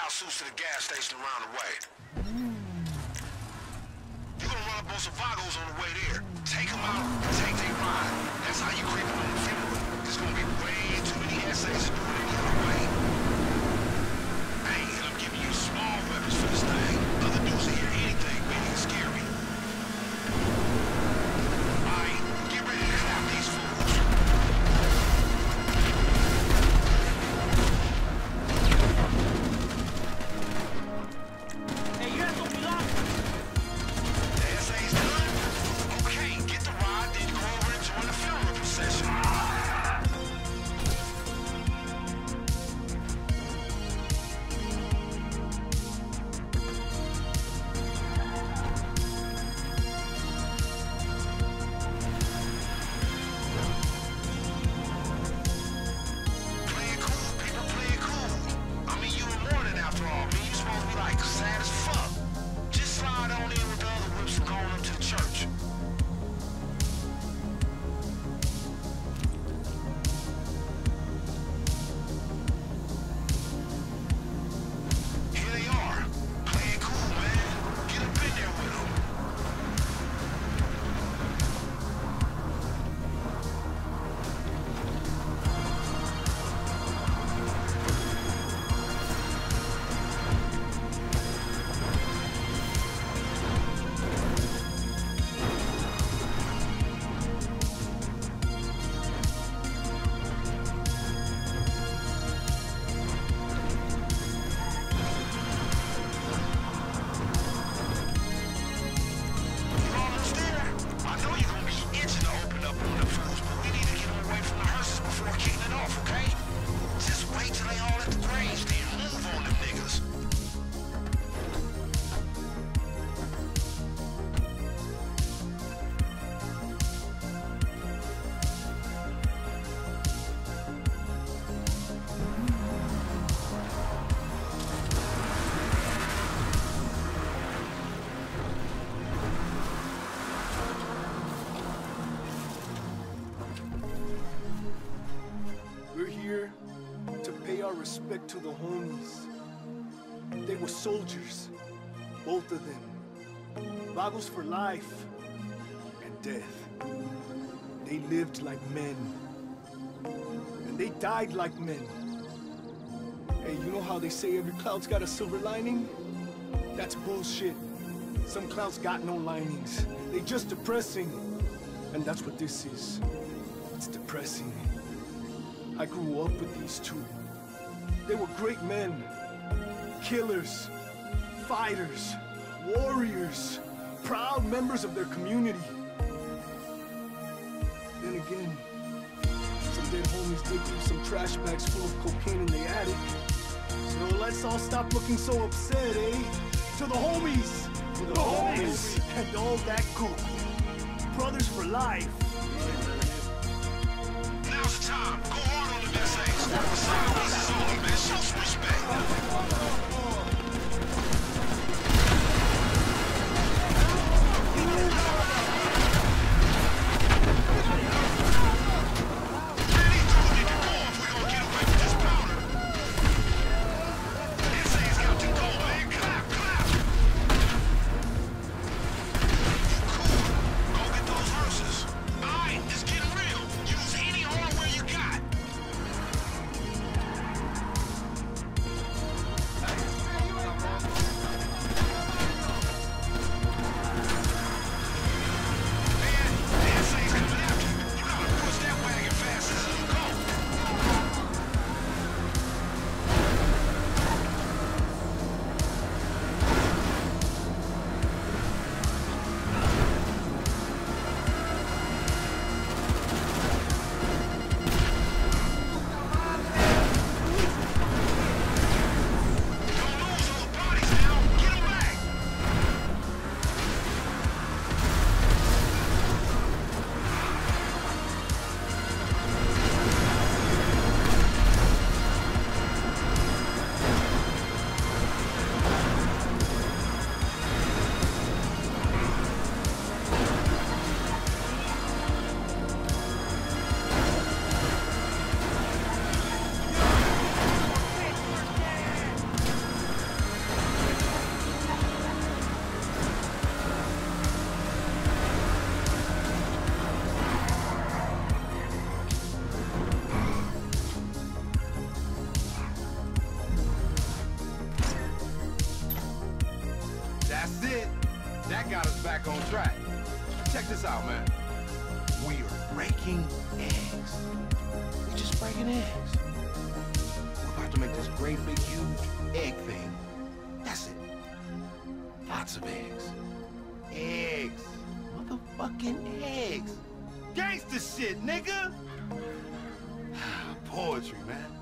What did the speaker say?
scout suits to the gas station around the way. You're gonna run up on some vagos on the way there. Take them out, take their ride. That's how you creep on the funeral. There's gonna be way too many essays to do it any other way. Hey, and I'm giving you small weapons for this thing. Other dudes will hear anything big and scary. Alright, get ready to clap these fools. Hey, you guys don't be lost. The essay's done? Okay, get the ride, then go over and join the funeral procession. Play it cool, people, play it cool. I mean, you were mourning after all. I mean, you supposed to be like sad as fuck. Just slide on in with the other whips and going up to the church. Here they are. Playing cool, man. Get up in there with them. You almost there? I know you're gonna be itching to open up on the fools, but we need to get them away from the hearses before kicking it off, okay? Just wait till they all at the graves, then move on them niggas. We're here to pay our respect to the homies. They were soldiers, both of them. Vagos for life and death. They lived like men. And they died like men. Hey, you know how they say every cloud's got a silver lining? That's bullshit. Some clouds got no linings. They just depressing. And that's what this is. It's depressing. I grew up with these two. They were great men. Killers, fighters, warriors, proud members of their community. Then again, some dead homies dig through some trash bags full of cocaine in the attic. So let's all stop looking so upset, eh? To the homies! To the homies! And all that goop. Brothers for life. Now's the time. Go hard on the essays. Sideways is on, man. Show some respect. That's it. That got us back on track. Check this out, man. We are breaking eggs. We just breaking eggs. We're about to make this great big huge egg thing. That's it. Lots of eggs. Eggs. Motherfucking eggs. Gangsta shit, nigga. Poetry, man.